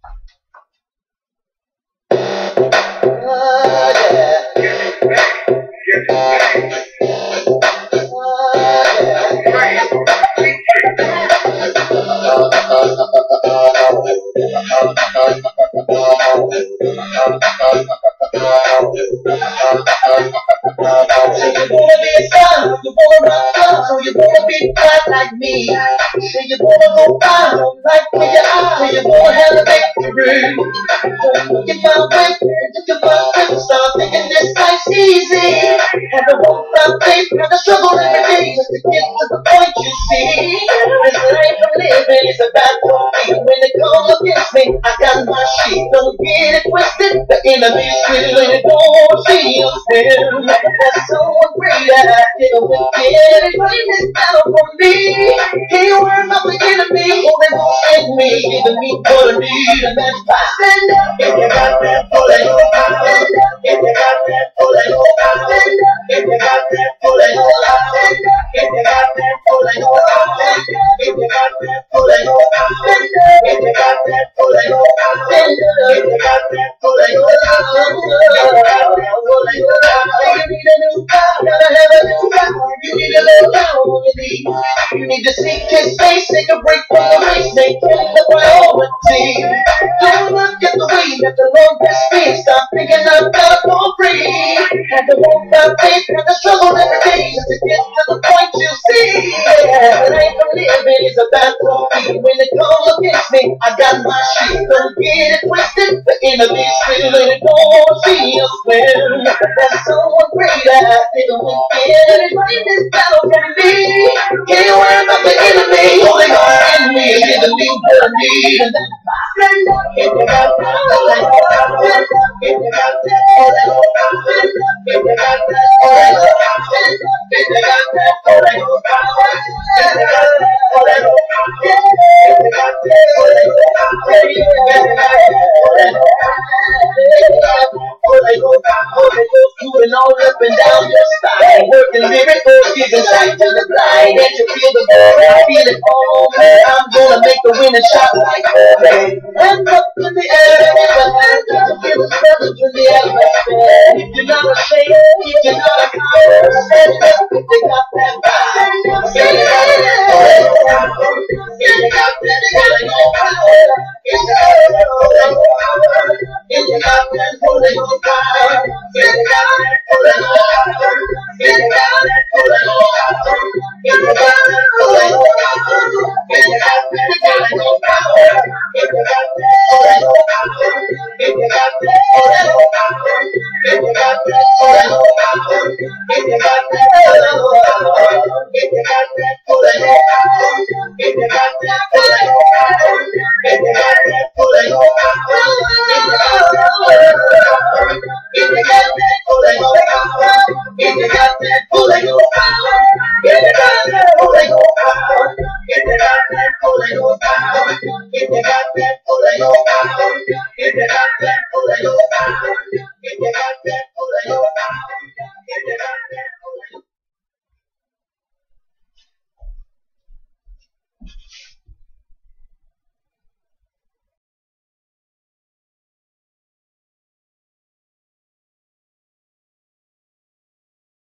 Wanna be a star, you wanna rock clubs, so you wanna be bad like me. Say you wanna go far, like where you are, say you wanna have a victory. So look at my way, look at my grip, start thinking this life's easy. Had to walk my faith, had to struggle every day just to get to the point you see. This life I'm living is a battle for me. When they come against me, I got my sheet. Don't get it twisted, the enemy's really don't see us win. That's so great that it will get it right this battle for me. Can't worry about the enemy, oh they won't end me. Giving me what I need and that's fine. Stand up if you got that bullet. Stand up if you got that bullet. Stand up if you got that bullet. Stand up if you got that bullet. Stand up if you got that bullet. Stand up if you got that bullet. Stand up if you got that bullet. You need a new power, gotta have a new power. You need a little power on your knees. You need to seek his face, take a break from the race, make him the priority. Don't look at the way that the Lord has been. Stop thinking I'm God for free. Had to walk by faith, had to struggle every day just to get to the point you see. Yeah, the life I'm living is a battle for me. When it comes against me, I got my sheet. Don't get it twisted, the enemy's really don't see us win. That's so great that they don't get it right this battle for me. Can't worry about the enemy, only God in me, giving me what I need. And that's stand up if you got that. Stand up if you got that. Stand up if you got that. Stand up if you got that. Stand up if you got moving all up and down your spine, working miracles, giving sight to the blind. And you feel the glory, I feel it all. I'm gonna make the winning shot like Kobe. Hands up in the air, hands up, feel the presence in the atmosphere.